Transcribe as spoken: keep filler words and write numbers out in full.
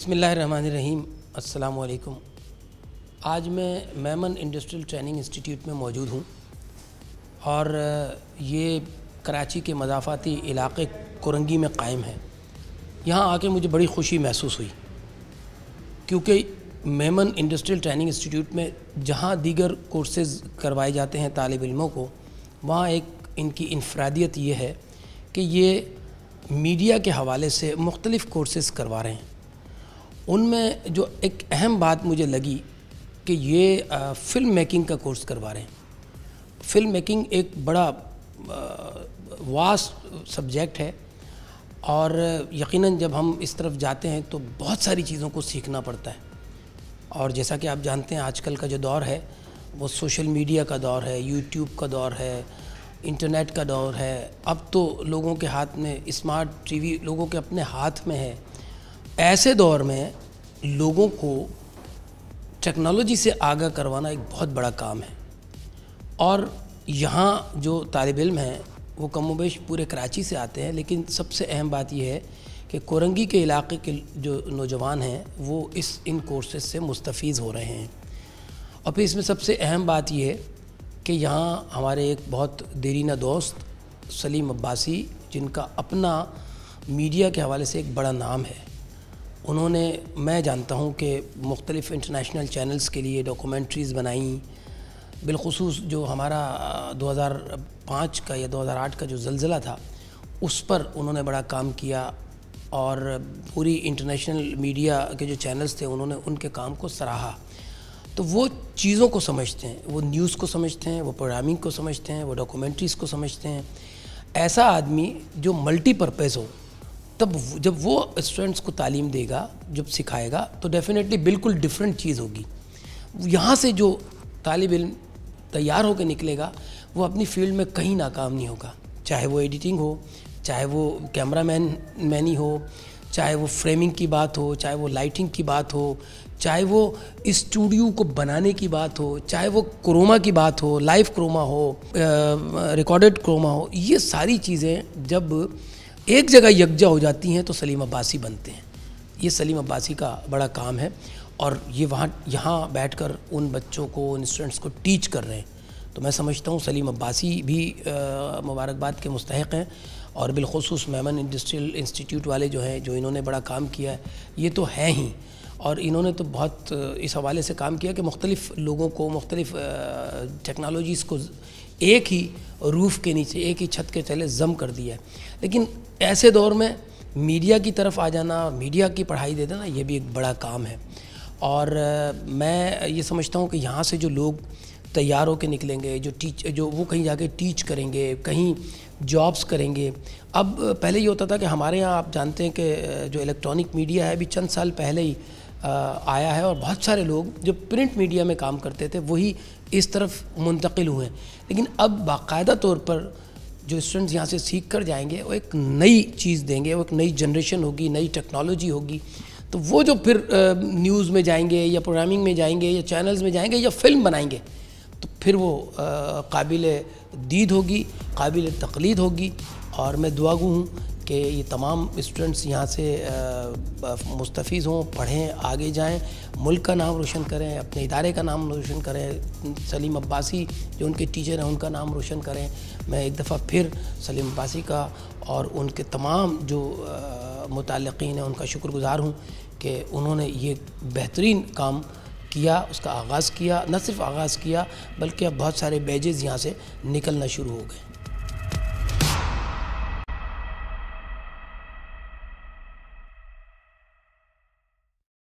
बिस्मिल्लाहिर्रहमानिर्रहीम। अस्सलाम वालेकुम। आज मैं मेमन इंडस्ट्रियल ट्रेनिंग इंस्टीट्यूट में मौजूद हूँ और ये कराची के मज़ाफ़ाती इलाक़े कोरंगी में क़ायम है। यहाँ आके मुझे बड़ी ख़ुशी महसूस हुई क्योंकि मेमन इंडस्ट्रियल ट्रेनिंग इंस्टीट्यूट में जहाँ दीगर कोर्सेज़ करवाए जाते हैं तालिब इल्मों को, वहाँ एक इनकी इनफरादियत ये है कि ये मीडिया के हवाले से मुख्तलिफ़ कोर्सेज़ करवा रहे हैं। उनमें जो एक अहम बात मुझे लगी कि ये फ़िल्म मेकिंग का कोर्स करवा रहे हैं। फ़िल्म मेकिंग एक बड़ा वास्ट सब्जेक्ट है और यकीनन जब हम इस तरफ जाते हैं तो बहुत सारी चीज़ों को सीखना पड़ता है। और जैसा कि आप जानते हैं आजकल का जो दौर है वो सोशल मीडिया का दौर है, यूट्यूब का दौर है, इंटरनेट का दौर है। अब तो लोगों के हाथ में स्मार्ट टीवी लोगों के अपने हाथ में है। ऐसे दौर में लोगों को टेक्नोलॉजी से आगाह करवाना एक बहुत बड़ा काम है और यहाँ जो तालिब इल्म हैं वो कमोबेश पूरे कराची से आते हैं, लेकिन सबसे अहम बात यह है कि कोरंगी के इलाके के जो नौजवान हैं वो इस इन कोर्सेज से मुस्तफ़ीज़ हो रहे हैं। और फिर इसमें सबसे अहम बात यह है कि यहाँ हमारे एक बहुत देरीना दोस्त सलीम अब्बासी, जिनका अपना मीडिया के हवाले से एक बड़ा नाम है, उन्होंने मैं जानता हूँ कि मुख्तलिफ़ इंटरनेशनल चैनल्स के लिए डॉक्यूमेंट्रीज़ बनाई। बिलख़ुसूस जो हमारा दो हज़ार पाँच का या दो हज़ार आठ का जो ज़लज़ला था उस पर उन्होंने बड़ा काम किया और पूरी इंटरनेशनल मीडिया के जो चैनल्स थे उन्होंने उनके काम को सराहा। तो वो चीज़ों को समझते हैं, वो न्यूज़ को समझते हैं, वो प्रोग्रामिंग को समझते हैं, वो डॉक्यूमेंट्रीज़ को समझते हैं। ऐसा आदमी जो मल्टीपर्पज़ हो, तब जब वो स्टूडेंट्स को तालीम देगा, जब सिखाएगा तो डेफिनेटली बिल्कुल डिफरेंट चीज़ होगी। यहाँ से जो तालिब इल्म तैयार होकर निकलेगा वो अपनी फ़ील्ड में कहीं नाकाम नहीं होगा, चाहे वो एडिटिंग हो, चाहे वो कैमरा मैन मैनी हो, चाहे वो फ्रेमिंग की बात हो, चाहे वो लाइटिंग की बात हो, चाहे वो स्टूडियो को बनाने की बात हो, चाहे वो क्रोमा की बात हो, लाइव क्रोमा हो, रिकॉर्डेड क्रोमा हो। ये सारी चीज़ें जब एक जगह यकजा हो जाती हैं तो सलीम अब्बासी बनते हैं। ये सलीम अब्बासी का बड़ा काम है और ये वहाँ यहाँ बैठकर उन बच्चों को, उन स्टूडेंट्स को टीच कर रहे हैं। तो मैं समझता हूँ सलीम अब्बासी भी मुबारकबाद के मुस्तहिक़ हैं और बिलख़ुसूस मेमन इंडस्ट्रियल इंस्टीट्यूट वाले जो हैं, जो इन्होंने बड़ा काम किया है, ये तो हैं ही। और इन्होंने तो बहुत इस हवाले से काम किया कि मुख्तलिफ़ लोगों को, मुख्तलिफ़ टेक्नोलॉजीज़ को एक ही रूफ़ के नीचे, एक ही छत के तले ज़म कर दिया है। लेकिन ऐसे दौर में मीडिया की तरफ आ जाना, मीडिया की पढ़ाई दे देना, ये भी एक बड़ा काम है। और मैं ये समझता हूँ कि यहाँ से जो लोग तैयार होकर निकलेंगे, जो टीच जो वो कहीं जाके टीच करेंगे, कहीं जॉब्स करेंगे। अब पहले ये होता था कि हमारे यहाँ आप जानते हैं कि जो इलेक्ट्रॉनिक मीडिया है अभी चंद साल पहले ही आया है और बहुत सारे लोग जो प्रिंट मीडिया में काम करते थे वही इस तरफ मुंतकिल हुए हैं। लेकिन अब बाकायदा तौर पर जो स्टूडेंट्स यहाँ से सीख कर जाएंगे वो एक नई चीज़ देंगे, वो एक नई जनरेशन होगी, नई टेक्नोलॉजी होगी। तो वो जो फिर न्यूज़ में जाएंगे या प्रोग्रामिंग में जाएंगे या चैनल्स में जाएंगे या फ़िल्म बनाएंगे तो फिर वो काबिल दीद होगी, काबिल तक़लीद होगी। और मैं दुआगू हूँ कि ये तमाम स्टूडेंट्स यहाँ से मुस्तफ़ीज़ हों, पढ़ें, आगे जाएं, मुल्क का नाम रोशन करें, अपने इदारे का नाम रोशन करें। सलीम अब्बासी जो उनके टीचर हैं उनका नाम रोशन करें। मैं एक दफ़ा फिर सलीम अब्बासी का और उनके तमाम जो मुताल्लिक़ीन हैं उनका शुक्रगुज़ार हूँ कि उन्होंने ये बेहतरीन काम किया, उसका आगाज़ किया। न सिर्फ आगाज़ किया बल्कि अब बहुत सारे बैजेज़ यहाँ से निकलना शुरू हो गए।